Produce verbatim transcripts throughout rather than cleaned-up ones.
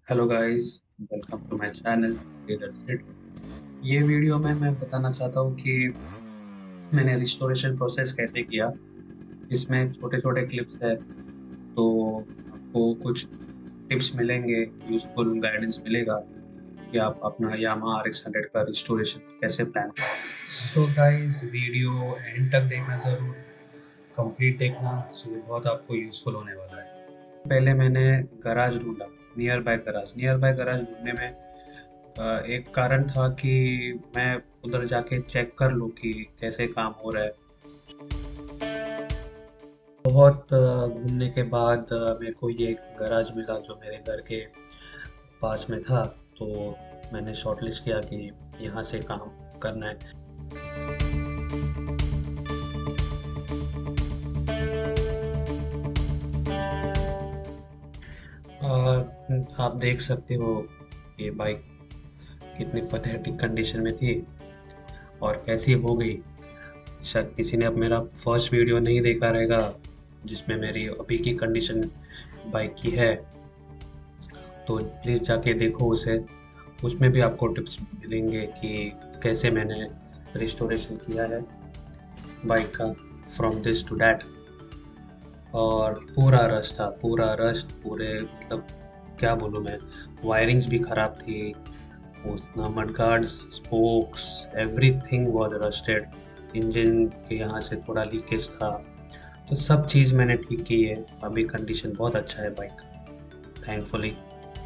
Hello guys, welcome to my channel tailor set. ये video में मैं बताना चाहता हूँ कि मैंने रिस्टोरेशन प्रोसेस कैसे किया। इसमें छोटे छोटे क्लिप्स है, तो आपको कुछ टिप्स मिलेंगे, यूजफुल गाइडेंस मिलेगा कि आप अपना यामाहा आर एक्स हंड्रेड का रिस्टोरेशन कैसे प्लान करें। सो गाइस, वीडियो एंड तक देखना ज़रूर, कंप्लीट देखना, सो ये बहुत आपको यूजफुल होने वाला है। पहले मैंने गराज ढूंढा, nearby garage nearby garage ढूंढने में अ, एक कारण था कि मैं उधर जाके चेक कर लूँ कि कैसे काम हो रहा है। बहुत अ, घूमने के बाद अ, मेरे को ये एक गराज मिला जो मेरे घर के पास में था। तो मैंने शॉर्टलिस्ट किया कि यहाँ से काम करना है। और आप देख सकते हो ये बाइक कितनी पथेटिक कंडीशन में थी और कैसी हो गई। शायद किसी ने अब मेरा फर्स्ट वीडियो नहीं देखा रहेगा जिसमें मेरी अभी की कंडीशन बाइक की है, तो प्लीज़ जाके देखो उसे। उसमें भी आपको टिप्स मिलेंगे कि कैसे मैंने रिस्टोरेशन किया है बाइक का, फ्रॉम दिस टू दैट। और पूरा रश था, पूरा रश, पूरे मतलब क्या बोलूँ मैं, वायरिंग्स भी ख़राब थी, उसना mud guards, spokes, everything was rusted. Engine के यहाँ से थोड़ा लीकेज था, तो सब चीज़ मैंने ठीक की है। अभी कंडीशन बहुत अच्छा है बाइक का, थैंकफुली।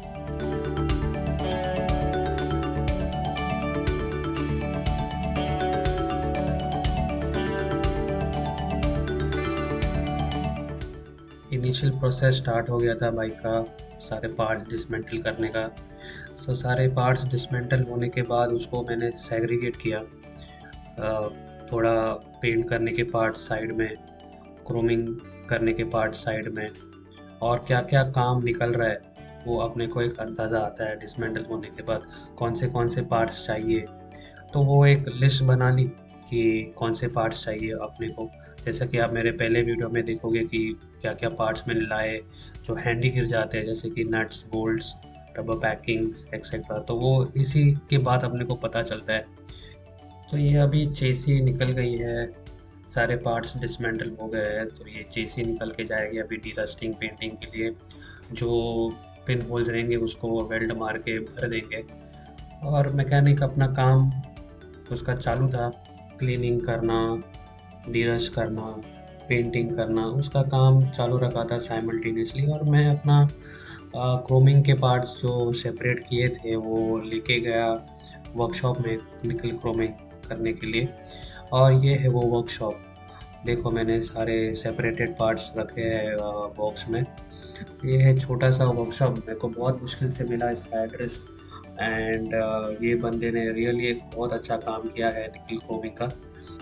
इनिशियल प्रोसेस स्टार्ट हो गया था बाइक का, सारे पार्ट्स डिसमेंटल करने का। सो सारे पार्ट्स डिसमेंटल होने के बाद उसको मैंने सेग्रीगेट किया। अ, थोड़ा पेंट करने के पार्ट साइड में, क्रोमिंग करने के पार्ट साइड में, और क्या क्या काम निकल रहा है वो अपने को एक अंदाज़ा आता है डिसमेंटल होने के बाद, कौन से कौन से पार्ट्स चाहिए। तो वो एक लिस्ट बना ली कि कौन से पार्ट्स चाहिए अपने को। जैसा कि आप मेरे पहले वीडियो में देखोगे कि क्या क्या पार्ट्स मैंने लाए जो हैंडी गिर जाते हैं, जैसे कि nuts, bolts, rubber packings etcetera. तो वो इसी के बाद अपने को पता चलता है। तो ये अभी चेसी निकल गई है, सारे पार्ट्स डिसमेंटल हो गए हैं, तो ये चेसी निकल के जाएगी अभी डीरस्टिंग पेंटिंग के लिए। जो पिन होल्स रहेंगे उसको वेल्ड मार के भर देंगे, और मैकेनिक अपना काम उसका चालू था, क्लीनिंग करना, डीरस्ट करना, पेंटिंग करना, उसका काम चालू रखा था साइमल्टेनियसली। और मैं अपना क्रोमिंग के पार्ट्स जो सेपरेट किए थे वो लेके गया वर्कशॉप में निकल क्रोमिंग करने के लिए। और ये है वो वर्कशॉप, देखो मैंने सारे सेपरेटेड पार्ट्स रखे हैं बॉक्स में। ये है छोटा सा वर्कशॉप, मेरे को बहुत मुश्किल से मिला इसका एड्रेस। एंड ये बंदे ने रियली एक बहुत अच्छा काम किया है निखिल क्रोमिंग का।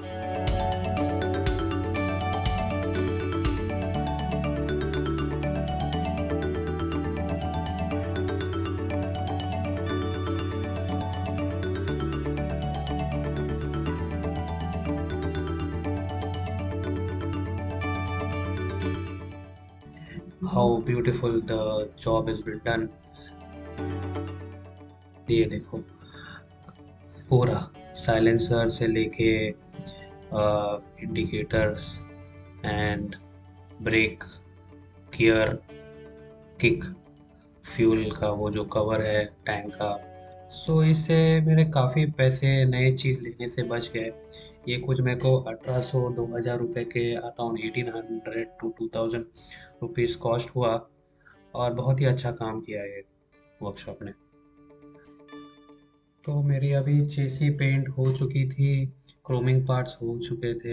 How beautiful the job is been done. ये देखो, पूरा साइलेंसर से लेके indicators and brake, gear, kick, fuel का वो जो कवर है टैंक का। सो इससे मेरे काफ़ी पैसे नए चीज़ लेने से बच गए। ये कुछ मेरे को अठारह सौ दो हज़ार रुपये के around eighteen hundred to two thousand rupees cost हुआ। और बहुत ही अच्छा काम किया है वर्कशॉप ने। तो मेरी अभी चेसी पेंट हो चुकी थी, क्रोमिंग पार्ट्स हो चुके थे,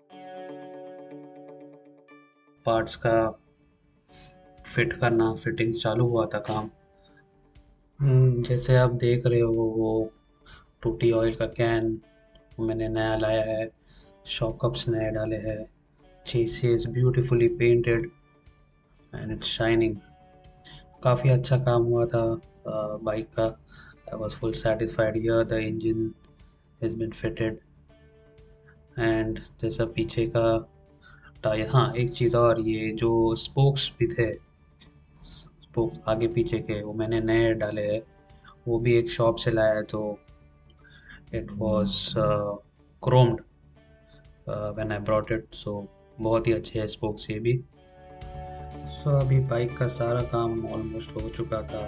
पार्ट्स का फिट करना, फिटिंग चालू हुआ था काम। हम्म, जैसे आप देख रहे हो वो टूटी ऑयल का कैन मैंने नया लाया है, शॉकअप्स नए डाले हैं, chassis is beautifully painted and it's shining. काफ़ी अच्छा काम हुआ था बाइक का। I was full satisfied here, the engine has been fitted. And जैसा पीछे का टायर, हाँ एक चीज़ और, ये जो स्पोक्स भी थे, स्पोक आगे पीछे के वो मैंने नए डाले हैं। वो भी एक शॉप से लाया है, तो it was chromed when I brought it. So बहुत ही अच्छे है स्पोक्स ये भी। सो अभी बाइक का सारा काम ऑलमोस्ट हो चुका था।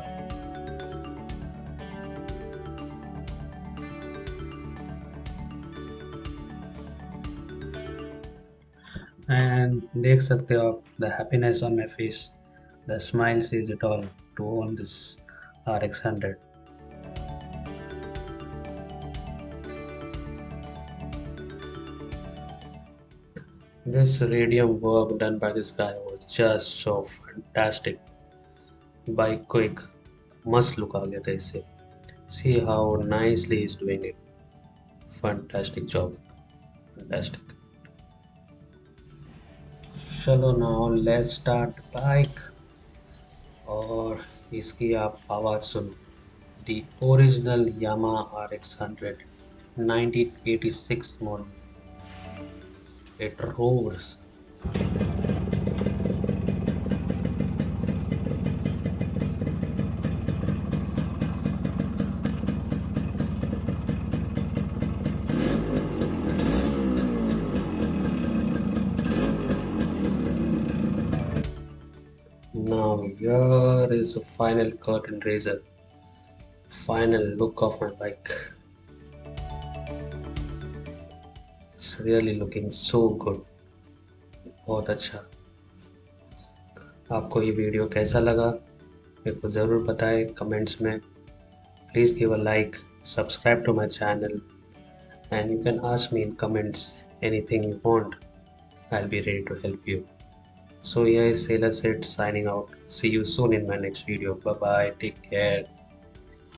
एंड देख सकते हो आप the happiness on my face, the smile says it all to own this R X hundred. This radium work done by this guy was just so fantastic. Bike को एक मस्त लुक आ गया था इससे। See how nicely he's doing it. Fantastic job. Fantastic. चलो now let's start bike और इसकी आप आवाज़ सुनो। The original Yamaha R X one hundred nineteen eighty-six model. It roars. Now here is the final curtain raiser, final look of my bike. It's really looking so good. बहुत अच्छा। आपको ये video कैसा लगा मेरे को ज़रूर बताएं कमेंट्स में। Please give a like, subscribe to my channel, and you can ask me in comments anything you want. I'll be ready to help you. So yeah, Sailor Sid signing out. See you soon in my next video. Bye bye. Take care.